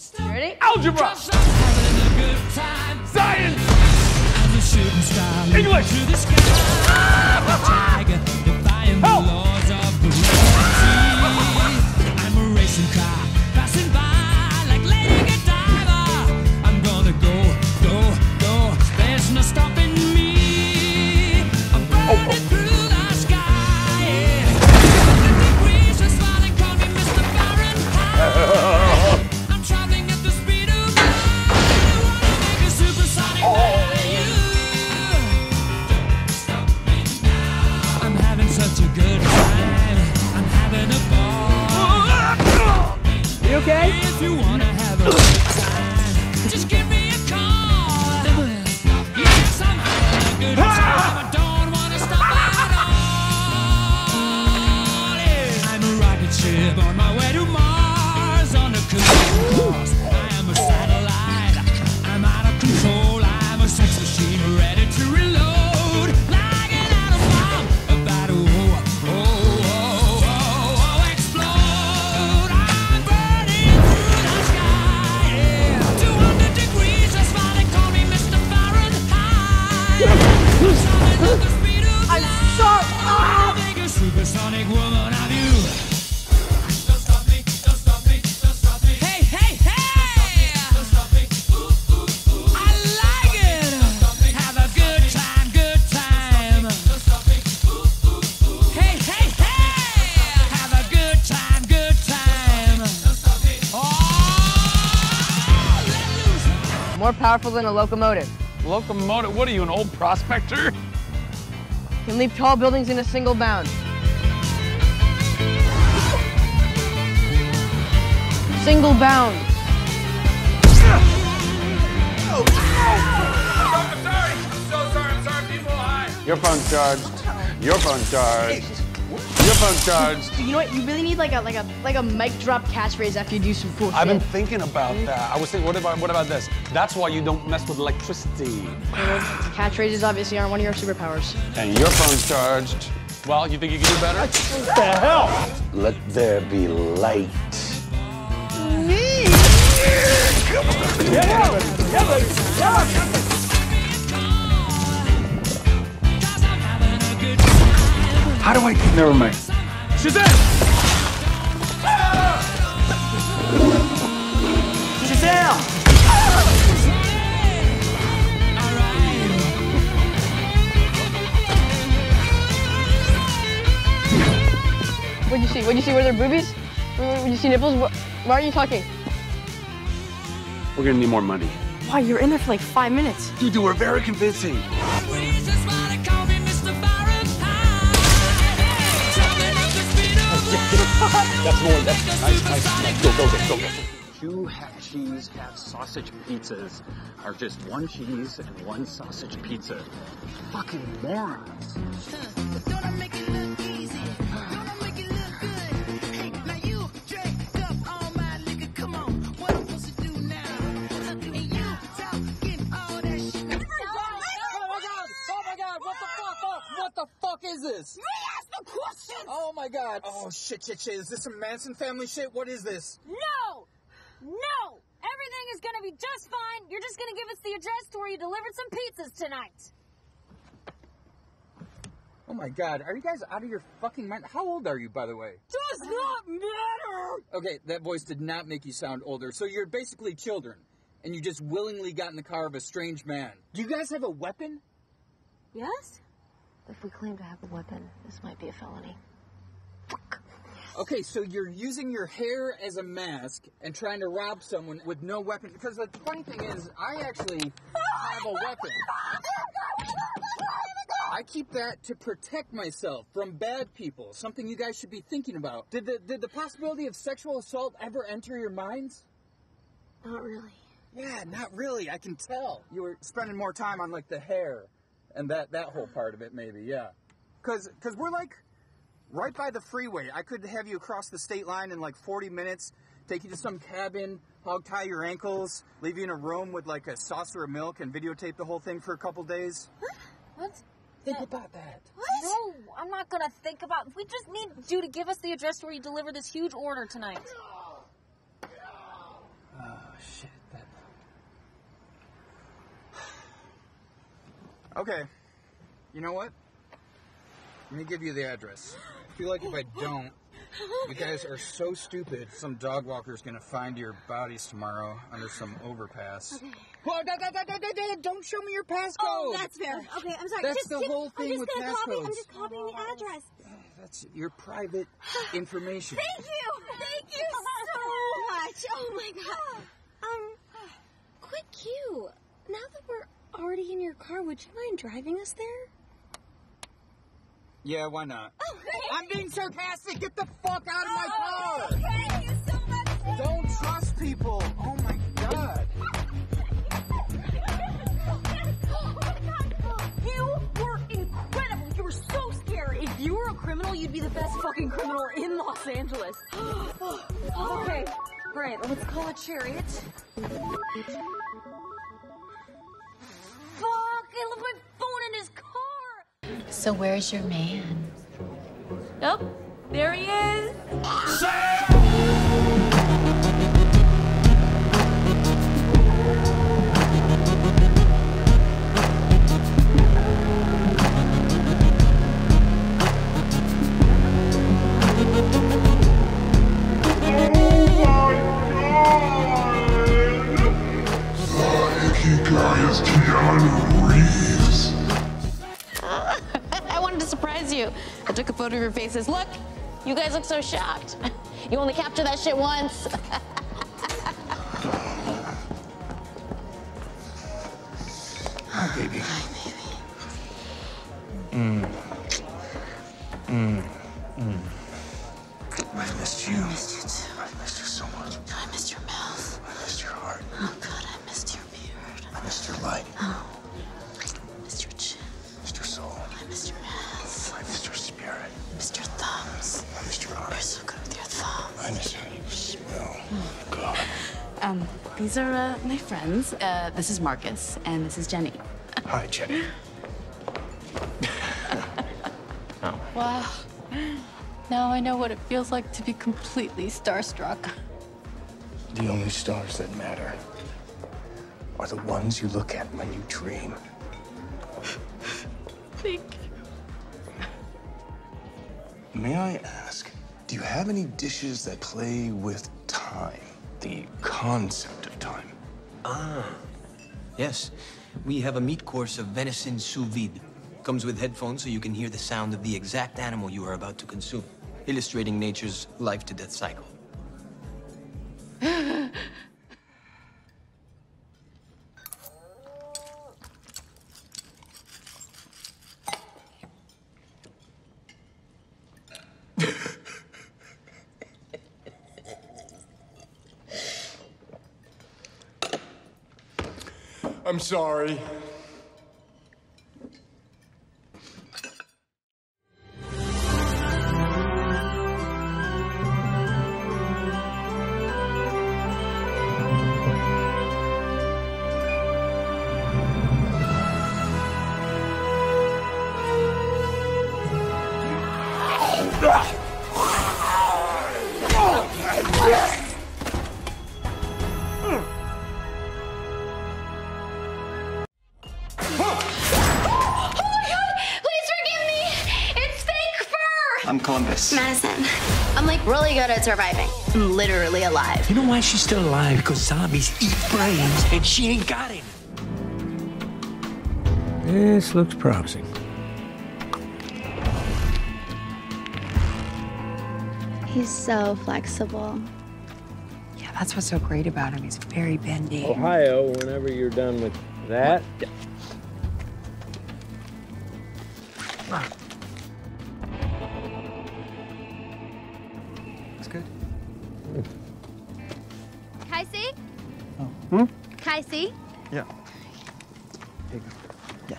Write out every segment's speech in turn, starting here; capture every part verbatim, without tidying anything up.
You ready? Algebra! Science! English! Help! I'm a racing car passing by like Lady Godiva. I'm gonna go, go, go. There's no stopping me. I'm burning oh. through the sky. Yeah. The degrees are smiling, call me Mister Fahrenheit. I'm traveling at the speed of light. I wanna make a supersonic oh. value. Don't stop me now. I'm having such a good time. I'm having a ball. You okay? If you wanna have a good time, just give me a call. Yes, I'm having a good time. I don't wanna stop at all. Yeah. I'm a rocket ship on my way to Mars on a collision course. I am a satellite. I'm out of control. I'm a sex machine ready to reload. Like an atom bomb about to oh, oh, oh, oh, oh, explode. I'm burning through the sky. Yeah. two hundred degrees, that's why they call me Mister Fahrenheit. I'm traveling at the speed of I'm light. sorry. I'm a bigger supersonic woman of you. Don't stop me, don't stop me, don't stop me. Hey, hey, hey! Don't stop me, ooh, ooh, ooh. I like it. Have a good time, good time. Don't stop me, ooh, ooh, ooh. Hey, hey, hey! Have a good time, good time. Don't stop me. Oh, let loose. More powerful than a locomotive. Locomotive? What are you, an old prospector? Can leap tall buildings in a single bound. Single bound. I'm sorry. I'm so sorry. I'm sorry. People, hi. Your phone's charged. Your phone's charged. Your phone's charged. You know what? You really need like a like a like a mic drop catchphrase after you do some cool I've been shit. thinking about that. I was thinking, what about what about this? That's why you don't mess with electricity. Catchphrases obviously aren't one of your superpowers. And your phone's charged. Well, you think you can do better? What the hell? Let there be light. How do I? Never mind. Shazam! Shazam! What'd you see? What'd you see? Were there boobies? Would you see nipples? Wh- Why aren't you talking? We're gonna need more money. Why? You were in there for like five minutes. Dude, you were very convincing. That's more. That's nice, nice, nice. Go, go, go, go, go. Two half cheese, half sausage pizzas are just one cheese and one sausage pizza. Fucking morons. Don't I make it look easy? Don't I make it look good? Hey, now you drank up all my liquor. Come on, what I'm supposed to do now? And you talking all that shit. Oh my god! Oh my god! What the fuck? Oh, what the fuck is this? Me ask the question! Oh my god! Oh shit, shit, shit! Is this some Manson family shit? What is this? No! No! Everything is gonna be just fine. You're just gonna give us the address to where you delivered some pizzas tonight. Oh my god! Are you guys out of your fucking mind? How old are you, by the way? Does not matter! Okay, that voice did not make you sound older. So you're basically children, and you just willingly got in the car of a strange man. Do you guys have a weapon? Yes? If we claim to have a weapon, this might be a felony. Okay, so you're using your hair as a mask and trying to rob someone with no weapon. Because the funny thing is, I actually have a weapon. I keep that to protect myself from bad people. Something you guys should be thinking about. Did the did the possibility of sexual assault ever enter your minds? Not really. Yeah, not really. I can tell. You were spending more time on like the hair and that that whole part of it, maybe. Yeah. Cause cause we're like right by the freeway. I could have you across the state line in like forty minutes, take you to some cabin, hog tie your ankles, leave you in a room with like a saucer of milk and videotape the whole thing for a couple days. What? Think about that. What? No, I'm not gonna think about. We just need you to give us the address where you deliver this huge order tonight. Oh, shit. That... Okay. You know what? Let me give you the address. I feel like if I don't, you guys are so stupid, some dog walker's gonna find your bodies tomorrow under some overpass. Okay. Whoa, da, da, da, da, da, da, don't show me your passcode! Oh, that's fair. Okay, I'm sorry. That's just the give, whole thing I'm just with gonna copy. passcodes. I'm just copying the address. That's your private information. Thank you. Thank you so much. Oh my god. Um, quick cue. Now that we're already in your car, would you mind driving us there? Yeah, why not? Okay. I'm being sarcastic. Get the fuck out of my Oh, car! thank you so much. Don't trust people. Oh my god. You were incredible. You were so scary. If you were a criminal, you'd be the best fucking criminal in Los Angeles. Okay. All right, let's call a chariot. Fuck, I left my phone in his car. So where's your man? Yep, there he is. I wanted to surprise you. I took a photo of your faces. Look, you guys look so shocked. You only capture that shit once. Hi, baby. Hi, baby. Mm. Mm. Mm. I missed you. I missed you too. I missed you so much. I missed your mouth. I missed your heart. Oh, God, I missed your beard. I missed your light. Oh, I missed your chin. I missed your soul. I missed your ass. I missed your spirit. I missed your thumbs. I missed your eyes. You're so good with your thumbs. I missed how you smell. Oh, God. Um, these are uh, my friends. Uh, this is Marcus, and this is Jenny. Hi, Jenny. Oh. Wow. Now I know what it feels like to be completely starstruck. The only stars that matter are the ones you look at when you dream. Thank you. May I ask, do you have any dishes that play with time? The concept of time? Ah, yes. We have a meat course of venison sous vide. Comes with headphones so you can hear the sound of the exact animal you are about to consume, illustrating nature's life-to-death cycle. I'm sorry. I'm Columbus. Madison. I'm like really good at surviving. I'm literally alive. You know why she's still alive? Because zombies eat brains, and she ain't got it. This looks promising. He's so flexible. Yeah, that's what's so great about him. He's very bendy. Ohio, whenever you're done with that. That's good. Kai-C? Oh. Hmm? Kai-C? Yeah. Here you go. Yeah.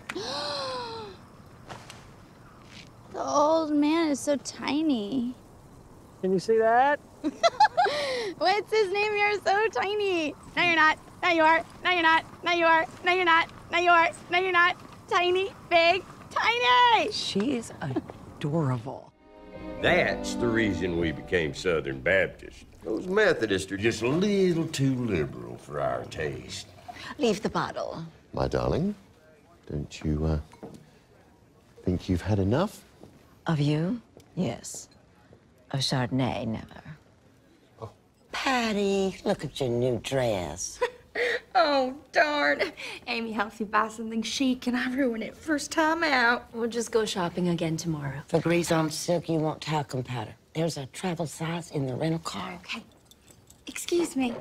The old man is so tiny. Can you see that? What's his name? You're so tiny. No, you're not. No, you are. No, you're not. No, you are. No, you're not. No, you are. No, you're not. Tiny, big, tiny. She's adorable. That's the reason we became Southern Baptist. Those Methodists are just a little too liberal for our taste. Leave the bottle. My darling, don't you, uh, think you've had enough? Of you? Yes. Of Chardonnay, never. Oh. Patty, look at your new dress. Oh, darn. Amy helps you buy something chic and I ruin it first time out. We'll just go shopping again tomorrow. For Grisons silk, you want talcum powder. There's a travel size in the rental car. Okay. Excuse me.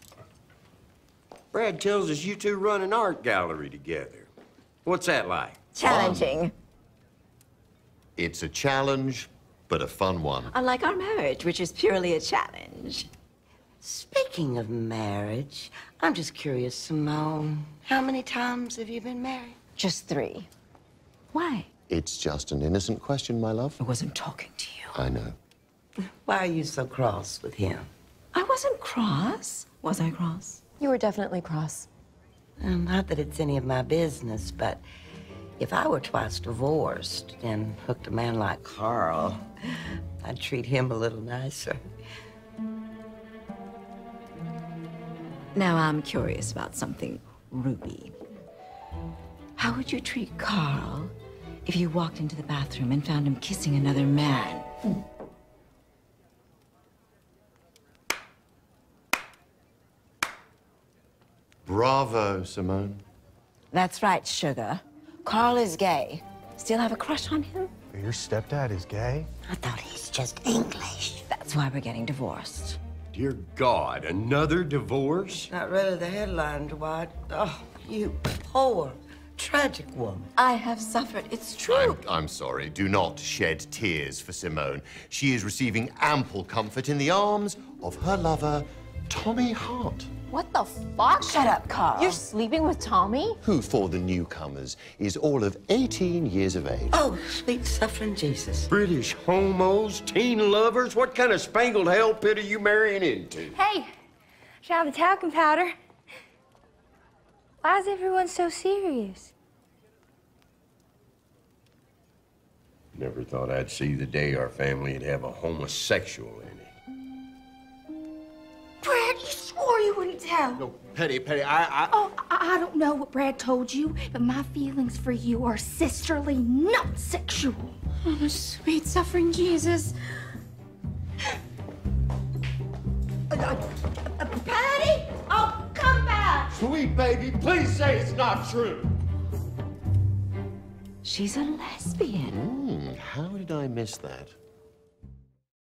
Brad tells us you two run an art gallery together. What's that like? Challenging. It's a challenge, but a fun one. Unlike our marriage, which is purely a challenge. Speaking of marriage, I'm just curious, Simone. How many times have you been married? Just three. Why? It's just an innocent question, my love. I wasn't talking to you. I know. Why are you so cross with him? I wasn't cross. Was I cross? You were definitely cross. Well, not that it's any of my business, but if I were twice divorced and hooked a man like Carl, I'd treat him a little nicer. Now I'm curious about something, Ruby. How would you treat Carl if you walked into the bathroom and found him kissing another man? Bravo, Simone. That's right, sugar. Carl is gay. Still have a crush on him? Your stepdad is gay? I thought he's just English. That's why we're getting divorced. Dear God, another divorce? Not really the headline, Dwight. Oh, you poor, tragic woman. I have suffered. It's true. I'm, I'm sorry. Do not shed tears for Simone. She is receiving ample comfort in the arms of her lover, Tommy Hart. What the fuck? Shut up, Carl. You're sleeping with Tommy? Who, for the newcomers, is all of eighteen years of age. Oh, sweet suffering Jesus. British homos, teen lovers? What kind of spangled hell pit are you marrying into? Hey, shout out the talcum powder. Why is everyone so serious? Never thought I'd see the day our family'd have a homosexual in it. Brad, you swore you wouldn't tell. No, Petty, Petty, I, I... Oh, I, I don't know what Brad told you, but my feelings for you are sisterly, not sexual. Oh, sweet suffering Jesus. Uh, uh, uh, Patty? Oh, come back! Sweet baby, please say it's not true. She's a lesbian. Mm, how did I miss that?